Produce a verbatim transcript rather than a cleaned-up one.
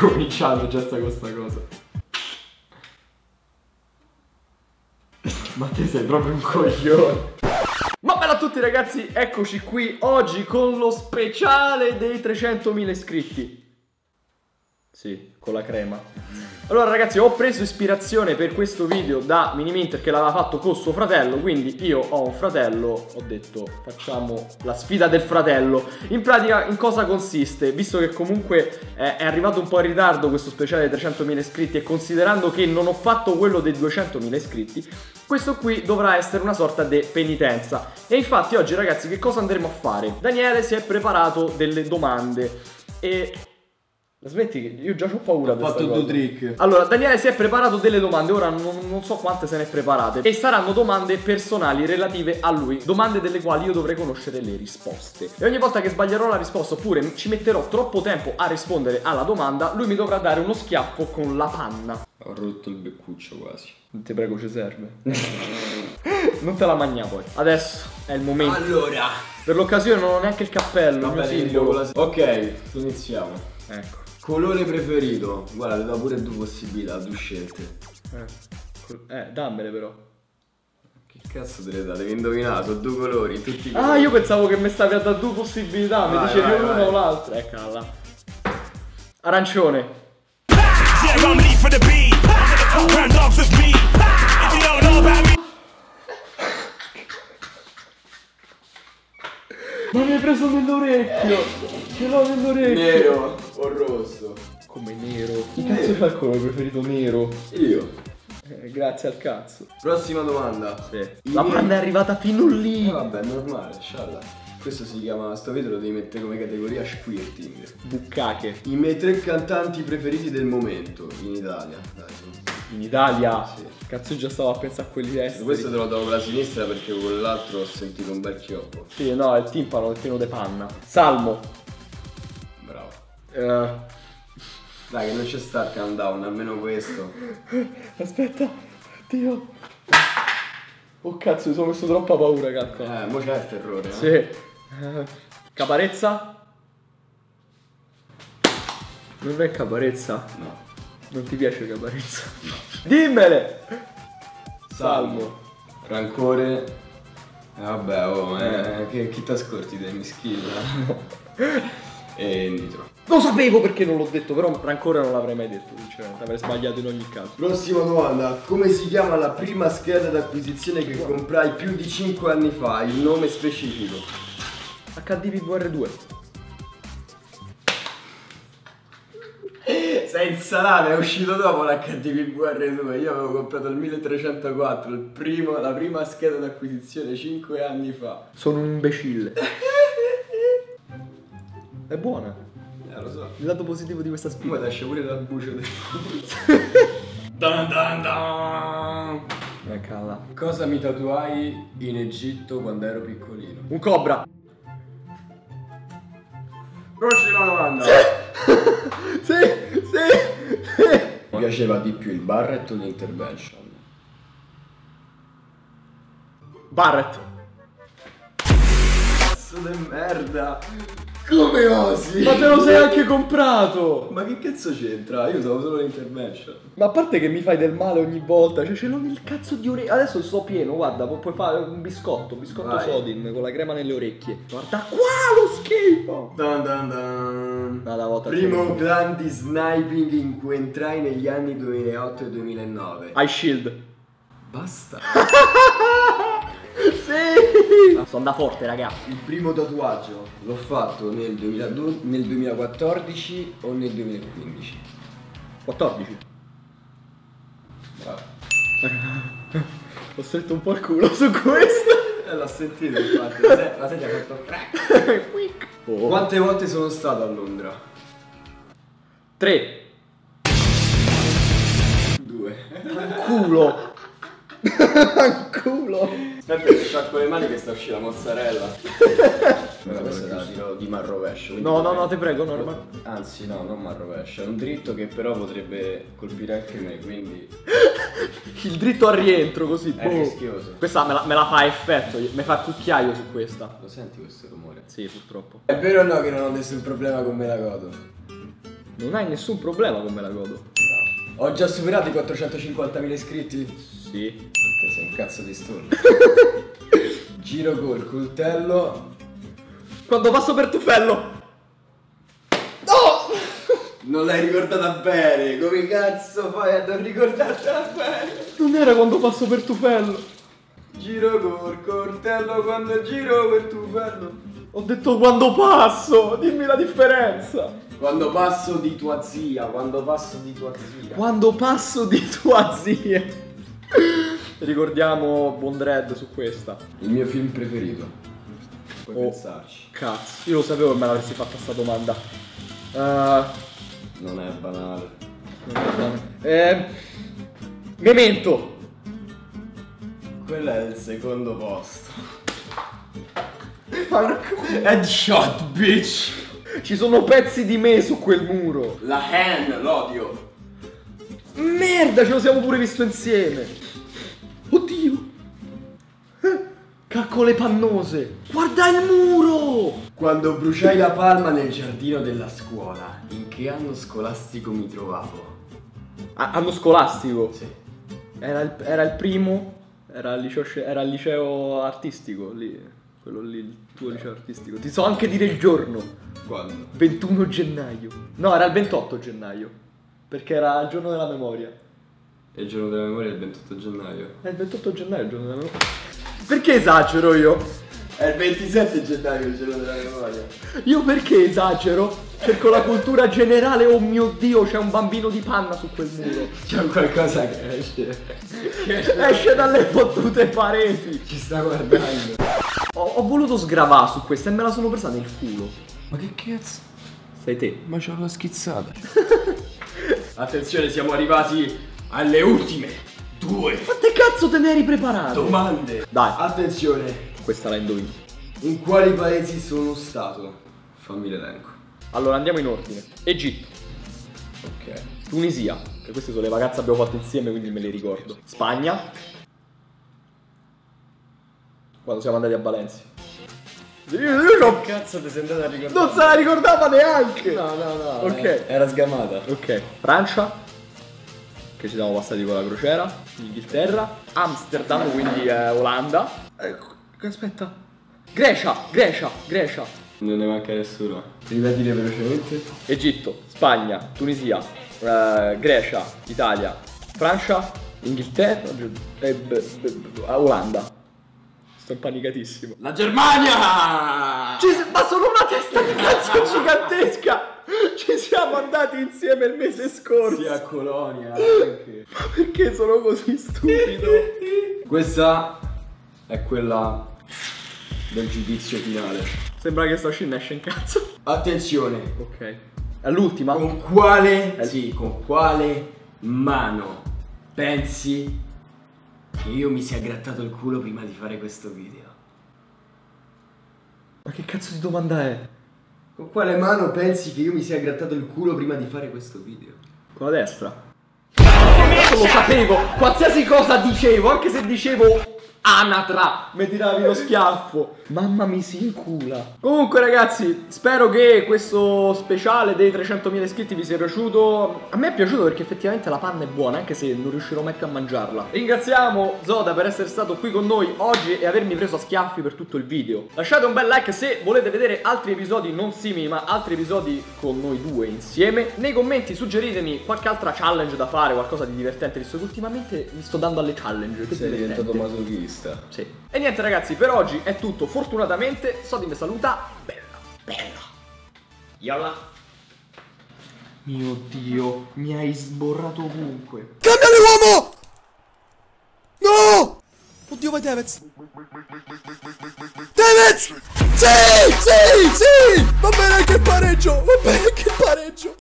cominciato già sta questa cosa. Ma te sei proprio un coglione. Ma bella a tutti ragazzi, eccoci qui oggi con lo speciale dei trecentomila iscritti. Sì, con la crema. Allora ragazzi, ho preso ispirazione per questo video da Miniminter che l'aveva fatto con suo fratello. Quindi io ho un fratello, ho detto facciamo la sfida del fratello. In pratica in cosa consiste? Visto che comunque eh, è arrivato un po' in ritardo questo speciale dei trecentomila iscritti, e considerando che non ho fatto quello dei duecentomila iscritti, questo qui dovrà essere una sorta di penitenza. E infatti oggi ragazzi che cosa andremo a fare? Daniele si è preparato delle domande e... Smetti che io già ho paura. Ho fatto due trick. Allora Daniele si è preparato delle domande. Ora non, non so quante se ne è preparate. E saranno domande personali relative a lui. Domande delle quali io dovrei conoscere le risposte. E ogni volta che sbaglierò la risposta, oppure ci metterò troppo tempo a rispondere alla domanda, lui mi dovrà dare uno schiaffo con la panna. Ho rotto il beccuccio quasi. Ti prego, ci serve. Non te la mangia poi. Adesso è il momento. Allora, per l'occasione non ho neanche il cappello. Va bene, il mio simbolo. Ok, iniziamo. Ecco. Colore preferito? Guarda, ti do pure due possibilità, due scelte. Eh, eh dammele però. Che cazzo te le dà? Devi indovinare, sono due colori, tutti i colori. Ah, io pensavo che mi stavi a dare due possibilità, vai, mi dicevi una o l'altra. Eccola là. Arancione. Ma mi hai preso nell'orecchio! Ce l'ho nell'orecchio! Nero o rosso? Come nero? Chi cazzo fa il colore preferito nero? Io! Eh, grazie al cazzo. Prossima domanda. Sì. La panna è arrivata fino lì! Eh vabbè, è normale, scialla. Questo si chiama, sto video lo devi mettere come categoria squirting. Buccache. I miei tre cantanti preferiti del momento in Italia. Dai, in Italia? Sì. Cazzo, io già stavo a pensare a quelli esteri. Questo te lo do con la sinistra perché con l'altro ho sentito un bel chioppo. Sì, no, il timpano è pieno di panna. Salmo. Bravo. Uh. Dai, che non c'è sta il countdown, almeno questo. Aspetta, Dio. Oh cazzo, mi sono messo troppa paura, cazzo. Eh, mo c'è il terrore, no? Sì. Uh. Caparezza? Non è Caparezza? No. Non ti piace Caparezza? No. Dimmele! Salmo. Rancore. Eh, vabbè, oh, eh, che, chi ti ascolti dei mischini? E Nitro. Lo sapevo perché non l'ho detto, però Rancore non l'avrei mai detto, sinceramente, avrei sbagliato in ogni caso. Prossima domanda. Come si chiama la prima scheda d'acquisizione che comprai più di cinque anni fa? Il nome specifico. H D P V R due. Sei insalato, è uscito dopo l'H D P V R due. Io avevo comprato il milletrecentoquattro, il primo, la prima scheda d'acquisizione cinque anni fa. Sono un imbecille. È buona. Eh, lo so. Il lato positivo di questa spina. Poi lascia pure la buccia del dun dun dun. Eccola. Cosa mi tatuai in Egitto quando ero piccolino? Un cobra. Prossima domanda. Sì, sì, sì. Mi piaceva di più il Barrett o l'Intervention? Barrett. Cazzo di merda. Come osi? Ma te lo sei anche comprato. Ma che cazzo c'entra? Io usavo solo l'Intervention. Ma a parte che mi fai del male ogni volta. Cioè ce l'ho nel cazzo di orecchie. Adesso sto pieno, guarda. Pu puoi fare un biscotto. Biscotto Vai. Sodin con la crema nelle orecchie. Guarda qua lo schifo. Dun dun dun. Nada, volta Primo clan di sniping in cui entrai negli anni duemilaotto e duemilanove. Ice Shield. Basta. Sì! Sono andato forte, raga. Il primo tatuaggio l'ho fatto nel, duemiladue, nel duemilaquattordici o nel duemilaquindici? quattordici. Bravo. Ho stretto un po' il culo su questo. Eh, l'ho sentito infatti. La sedia ha fatto crack. Oh. Quante volte sono stato a Londra? Tre. Due. Culo. Culo. Aspetta che sciacquo le mani che sta uscendo la mozzarella. Però questa è la tiro di marrovescio. No, no, no, ti prego, normal. Anzi, no, non marrovescio. È un dritto che però potrebbe colpire anche me, quindi. Il dritto a rientro così. È boh. Rischioso. Questa me la, me la fa a effetto, mi fa il cucchiaio su questa. Lo senti questo rumore? Sì, purtroppo. È vero o no che non ho nessun problema con me la godo? Non hai nessun problema con me la godo. No. Ho già superato i quattrocentocinquantamila iscritti. Sì. Te sei un cazzo di sturno. Giro col coltello. Quando passo per tufello. No! Non l'hai ricordata bene. Come cazzo fai a non ricordartela bene? Non era quando passo per tufello. Giro col coltello quando giro per tufello. Ho detto quando passo, dimmi la differenza. Quando passo di tua zia, quando passo di tua zia. Quando passo di tua zia. Ricordiamo Bondred su questa. Il mio film preferito. Puoi Oh, pensarci. cazzo, io lo sapevo che me l'avresti fatta sta domanda. Uh, Non è banale. eh, Memento. Quello è il secondo posto. Headshot. Headshot, bitch. Ci sono pezzi di me su quel muro. La hand, l'odio. Merda, ce lo siamo pure visto insieme. Oddio. Eh, Caccole pannose. Guarda il muro. Quando bruciai la palma nel giardino della scuola, in che anno scolastico mi trovavo? Ah, anno scolastico. Sì. Era il, era il primo. Era il liceo, sce- era il liceo artistico lì. Quello lì, il tuo liceo artistico. Ti so anche dire il giorno. Quando? ventuno gennaio. No, era il ventotto gennaio. Perché era il giorno della memoria. E il giorno della memoria è il ventotto gennaio. È il ventotto gennaio il giorno della memoria. Perché esagero io? È il ventisette gennaio il giorno della memoria. Io perché esagero? Cerco la cultura generale, oh mio Dio, c'è un bambino di panna su quel muro. C'è qualcosa che esce. Che esce. Esce dalle fottute pareti. Ci sta guardando. Ho, ho voluto sgravare su questa e me la sono presa nel culo. Ma che cazzo? Sei te. Ma c'ho la schizzata. Attenzione, siamo arrivati alle ultime due Quante cazzo te ne eri preparato? domande. Dai. Attenzione. Questa la indovini. In quali paesi sono stato? Fammi l'elenco. Allora andiamo in ordine. Egitto. Ok. Tunisia, che queste sono le vacanze che abbiamo fatto insieme, quindi me le ricordo. Spagna. Quando siamo andati a Valencia. Io, io non, Cazzo ti sei andato a ricordare? non se la ricordava neanche. No, no, no. Ok. eh, Era sgamata. Ok. Francia, che ci siamo passati con la crociera. Inghilterra. Amsterdam, quindi eh, Olanda. Ecco, aspetta. Grecia, Grecia, Grecia. Non ne manca nessuno. Ripetile velocemente. Egitto, Spagna, Tunisia, eh, Grecia, Italia, Francia, Inghilterra e b- b- b- Olanda. Sto impanicatissimo. La Germania! Ci si- ma sono una testa di cazzo gigantesca! Ci siamo andati insieme il mese scorso. Sì, a Colonia anche. Ma perché sono così stupido? Questa è quella del giudizio finale. Sembra che sto uscendo esce in cazzo. Attenzione. Ok. È l'ultima? Con quale, Eh. sì, con quale mano pensi che io mi sia grattato il culo prima di fare questo video? Ma che cazzo di domanda è? Con quale mano pensi che io mi sia grattato il culo prima di fare questo video? Con la destra. Lo sapevo, qualsiasi cosa dicevo, anche se dicevo anatra, mi tiravi lo schiaffo. Mamma mi si incula. Comunque ragazzi, spero che questo speciale dei trecentomila iscritti vi sia piaciuto. A me è piaciuto perché effettivamente la panna è buona, anche se non riuscirò mai più a mangiarla. Ringraziamo Zoda per essere stato qui con noi oggi e avermi preso a schiaffi per tutto il video. Lasciate un bel like se volete vedere altri episodi non simili, ma altri episodi con noi due insieme. Nei commenti suggeritemi qualche altra challenge da fare, qualcosa di divertente, visto che ultimamente mi sto dando alle challenge. Che Sei divertente. diventato masochista. Sì. E niente ragazzi, per oggi è tutto. Fortunatamente Sodi mi saluta. Bella, bella. Yola. Mio Dio, mi hai sborrato ovunque. Cambiami uomo! No! Oddio, vai Tevez! Tevez! Sì! Sì! Sì! Va bene anche il pareggio! Va bene anche il pareggio!